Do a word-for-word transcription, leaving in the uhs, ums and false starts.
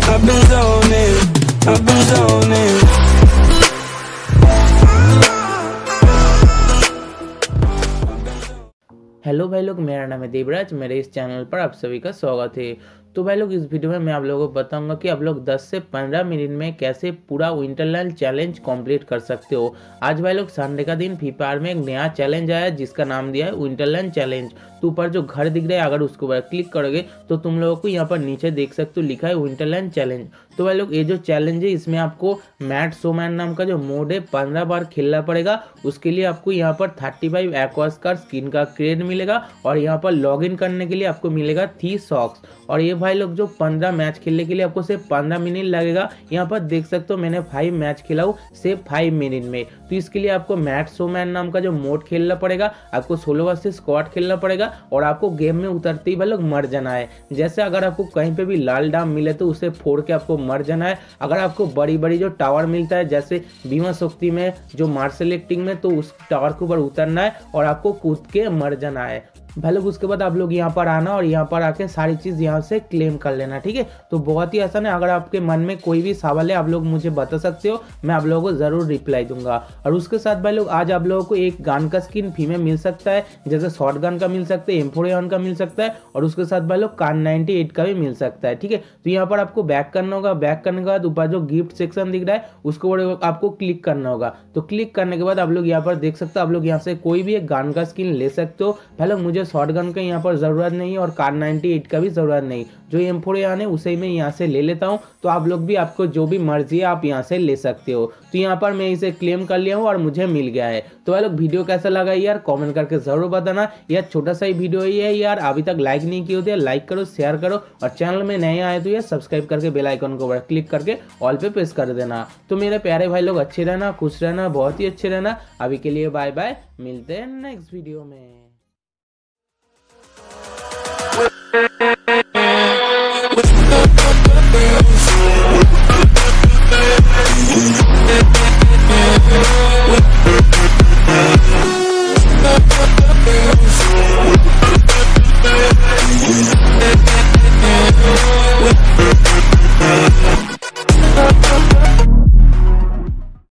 I've been zoning, I've been zoning. Hello भाई लोग, मेरा नाम है देवराज। मेरे इस चैनल पर आप सभी का स्वागत है। तो भाई लोग, इस वीडियो में मैं आप लोगों को बताऊंगा कि आप लोग दस से पंद्रह मिनट में कैसे पूरा विंटरलैंड चैलेंज कंप्लीट कर सकते हो। आज भाई लोग संडे का दिन फ्री फायर में एक नया चैलेंज आया जिसका नाम दिया है विंटरलैंड चैलेंज। तो ऊपर जो घर दिख रहा है, अगर उसके ऊपर क्लिक करोगे तो तुम लोगों को यहाँ पर नीचे देख सकते हो लिखा है विंटरलैंड चैलेंज। तो भाई लोग, ये जो चैलेंज है इसमें आपको मैट सोमैन नाम का जो मोड है पंद्रह बार खेलना पड़ेगा। उसके लिए आपको यहाँ पर थर्टी फाइव एक्वास्कार स्किन का क्रेड मिलेगा और यहाँ पर लॉग इन करने के लिए आपको मिलेगा थ्री सॉक्स। और ये भाई लोग जो पंद्रह मैच खेलने के लिए आपको सिर्फ पंद्रह मिनट लगेगा। यहाँ पर देख सकते हो मैंने फाइव मैच खेला हूँ सिर्फ फाइव मिनट में। तो इसके लिए आपको मैट सोमैन नाम का जो मोड खेलना पड़ेगा, आपको सोलो वर्सेस स्क्वाड खेलना पड़ेगा और आपको गेम में उतरते ही भाई लोग मर जाना है। जैसे अगर आपको कहीं पे भी लाल डाम मिले तो उसे फोड़ के आपको मर जाना है। अगर आपको बड़ी बड़ी जो टावर मिलता है जैसे बीमा शक्ति में, जो मार्शल एक्टिंग में, तो उस टावर के ऊपर उतरना है और आपको कूद के मर जाना है भाई लोग। उसके बाद आप लोग यहाँ पर आना और यहाँ पर आके सारी चीज़ यहाँ से क्लेम कर लेना, ठीक है। तो बहुत ही आसान है। अगर आपके मन में कोई भी सवाल है आप लोग मुझे बता सकते हो, मैं आप लोगों को ज़रूर रिप्लाई दूंगा। और उसके साथ भाई लोग, आज आप लोगों को एक गन का स्किन फ्री में मिल सकता है, जैसे शॉर्ट गन का मिल सकता है, एम फोर ए वन का मिल सकता है और उसके साथ भाई लोग कार नाइन्टी एट का भी मिल सकता है, ठीक है। तो यहाँ पर आपको बैक करना होगा। बैक करने के बाद ऊपर जो गिफ्ट सेक्शन दिख रहा है उसको आपको क्लिक करना होगा। तो क्लिक करने के बाद आप लोग यहाँ पर देख सकते हो, आप लोग यहाँ से कोई भी एक गन का स्किन ले सकते हो। भाई लोग, मुझे शॉर्ट गन का यहाँ पर जरूरत नहीं है और कार नाइन्टी एट का भी जरूरत नहीं। जो एम फोर ए वन है उसे मैं यहाँ से ले लेता हूँ। तो आप लोग भी, आपको जो भी मर्जी है आप यहाँ से ले सकते हो। तो यहाँ पर मैं इसे क्लेम कर लिया हूँ और मुझे मिल गया है। तो भाई लोग, वीडियो कैसा लगा यार कमेंट करके जरूर बताना। यार छोटा सा ही वीडियो ही है यार, अभी तक लाइक नहीं किए होते, लाइक करो, शेयर करो और चैनल में नए आए तो यार सब्सक्राइब करके बेल आइकन को ऊपर क्लिक करके ऑल पे प्रेस कर देना। तो मेरे प्यारे भाई लोग, अच्छे रहना, खुश रहना, बहुत ही अच्छे रहना। अभी के लिए बाय बाय, मिलते हैं नेक्स्ट वीडियो में।